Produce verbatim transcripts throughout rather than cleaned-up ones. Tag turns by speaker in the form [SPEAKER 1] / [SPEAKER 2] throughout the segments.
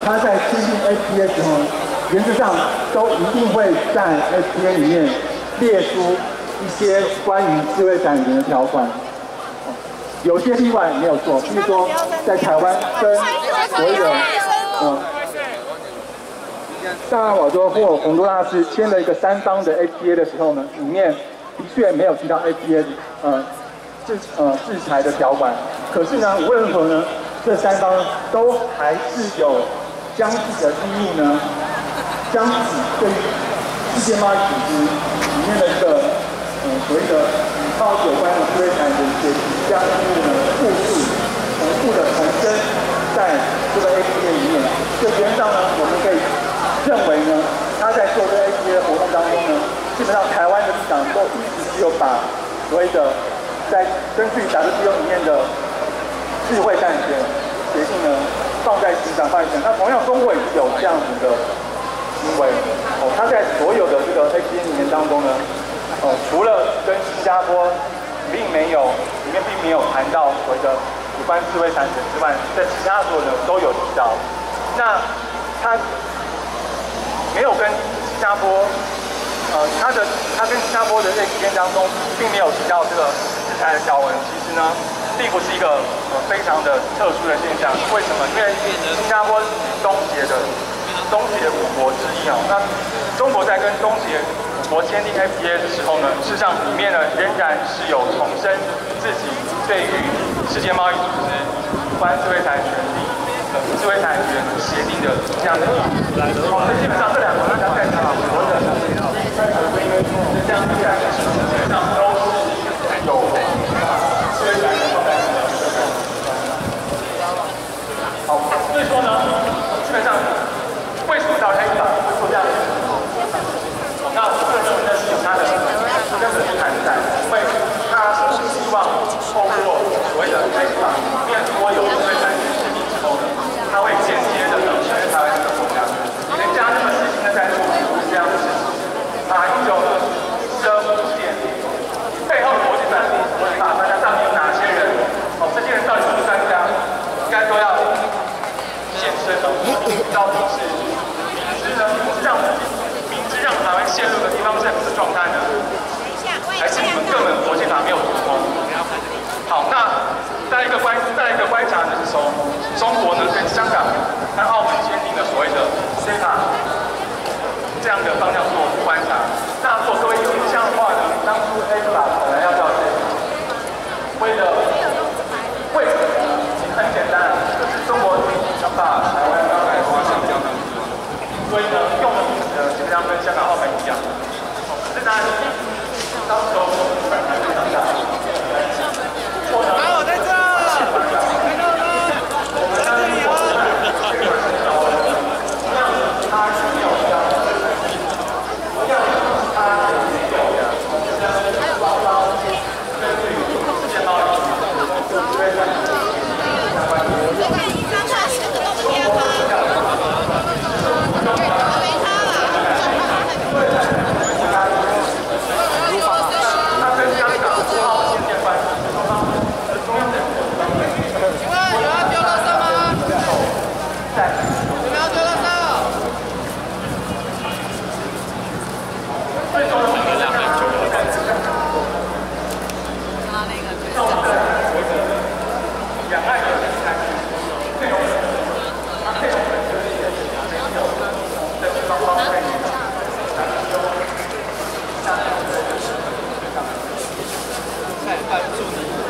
[SPEAKER 1] 他在签订 F T A 时候，原则上都一定会在 F T A 里面列出一些关于智慧产权的条款。有些例外没有做，比如说在台湾跟所谓的嗯。 萨尔瓦多或洪都拉斯签了一个三方的 F T A 的时候呢，里面的确没有提到 F T A 呃制呃制裁的条款。可是呢，无论如何呢，这三方都还是有将自己的利益呢，将自己对于世界贸易组织里面的一个呃所谓的与贸易有关的智慧产权协议，将义务呢复述重复的重申在这个 F T A 里面。这原则上呢，我们可以 认为呢，他在做这个 A P A 的活动当中呢，基本上台湾的立场都一直只有把所谓的在根据 W T O 里面的智慧产权协定呢放在市场范围上。那同样，中国也是有这样子的行为哦，他在所有的这个 A P A 里面当中呢，哦，除了跟新加坡并没有里面并没有谈到所谓的有关智慧产权之外，在其他所有的都有提到。那他 没有跟新加坡，呃，他的他跟新加坡的这期间当中，并没有提到这个制裁的条文。其实呢，并不是一个呃非常的特殊的现象。为什么？因为新加坡是东协的东协五国之一啊。那中国在跟东协五国签订 F T A 的时候呢，事实上里面呢仍然是有重申自己对于世界贸易组织有关智慧财权利。 智慧产权协定的这样的意义，好，所以基本上这两个国家在谈所谓的这样自然的基本上都是有智慧产权放在好，所以说呢，基本上为什么到黑法会做这样的事情？那我个人认为呢是有它的根本的存在，因为他是希望透过所谓的黑法里面多有智慧产权协定之后呢。 它会间接的承认台湾这个国家，人家这么细心的在处理这样的事情，马英九的这五点背后的国际法、国际法专家到底有哪些人？哦，这些人到底是不是专家？应该都要现身哦，到底是明知呢，让明知让台湾陷入的地方政府的状态呢，还是你们根本国际法没有读通？好，那。 再一个观，再一个观察呢是从中国呢跟香港、跟澳门签订的所谓的 C E P A 这样的方向做观察。那如果各位有印象的话呢，当初 C E P A 本来要叫 C E P A， 为了为什么呢？很简单，就是中国想把台湾当台湾，所以呢用的名字呢基本上跟香港、澳门一样。这当然，当时候本来非常大。
[SPEAKER 2] 好，在这。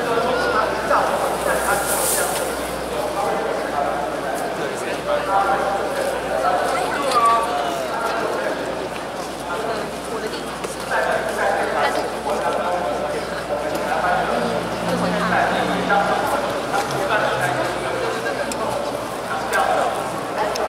[SPEAKER 1] Thank you.